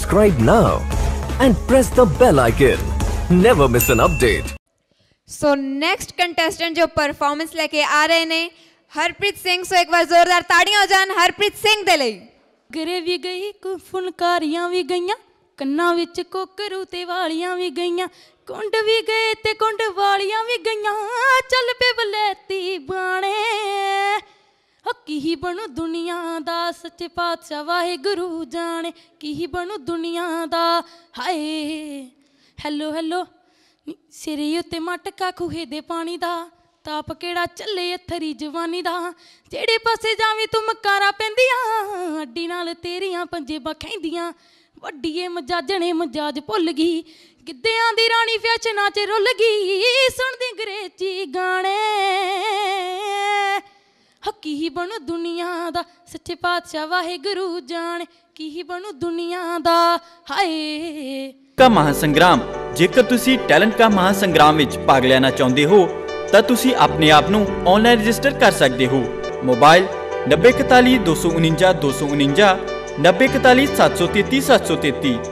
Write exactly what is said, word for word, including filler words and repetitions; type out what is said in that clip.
Subscribe now and press the bell icon. Never miss an update. So next contestant जो performance लेके आ रहे ने हरप्रीत सिंह। सो एक बार जोरदार ताड़ियां हो जान हरप्रीत सिंह दे लई। गरे भी गई फुनकारियां भी गईयां ਕੰਨਾਂ ਵਿੱਚ ਕੋਕਰੂ ਤੇ ਵਾਲੀਆਂ ਵੀ ਗਈਆਂ ਕੁੰਡ ਵੀ ਗਏ ਤੇ ਕੁੰਡ ਵਾਲੀਆਂ ਵੀ ਗਈਆਂ ਚੱਲ ਪੇ ਬਲੈਤੀ ਬਾਣੇ ਹੋ ਕੀ ਬਣੂ ਦੁਨੀਆ ਦਾ ਸੱਚੇ ਪਾਤਸ਼ਾਹ ਵਾਹਿਗੁਰੂ ਜਾਣੇ ਕੀ ਬਣੂ ਦੁਨੀਆ ਦਾ ਹਾਏ ਹੈਲੋ ਹੈਲੋ ਸਿਰੇ ਉੱਤੇ ਮਟਕਾ ਖੂਹੇ ਦੇ ਪਾਣੀ ਦਾ ਤਾਪ ਕਿਹੜਾ ਚੱਲੇ ਅਥਰੀ ਜਵਾਨੀ ਦਾ ਜਿਹੜੇ ਪਾਸੇ ਜਾਵੀਂ ਤੂੰ ਮਕਾਰਾਂ ਪੈਂਦੀਆਂ ਅੱਡੀ ਨਾਲ ਤੇਰੀਆਂ ਪੰਜੇਬਾਂ ਖੈਂਦੀਆਂ ਵੱਡੀਏ ਮਜਾਜਣੇ ਮਜਾਜ ਭੁੱਲ ਗਈ ਗਿੱਧਿਆਂ ਦੀ ਰਾਣੀ ਫੈਸ਼ਨਾਂ 'ਚ ਰੁੱਲ ਗਈ ਸੁਣਦੀ ਅੰਗਰੇਜ਼ੀ ਗਾਣੇ ਕੀ ਬਣੂ ਦੁਨੀਆ ਦਾ ਸੱਚੇ ਪਾਤਸ਼ਾਹ ਵਾਹਿਗੁਰੂ ਜਾਣੇ ਕੀ ਬਣੂ ਦੁਨੀਆ ਦਾ ਹਾਏ का महासंग्राम जेकर तुसी टैलेंट का महासंग्राम विच भाग लेना चाहते हो तो तुसी अपने आप नू ऑनलाइन रजिस्टर कर सकते हो। मोबाइल नब्बे इकताली दो सौ उनंजा दो सौ उनंजा नब्बे इकताली सत्त सौ तेती सत्त सौ तेती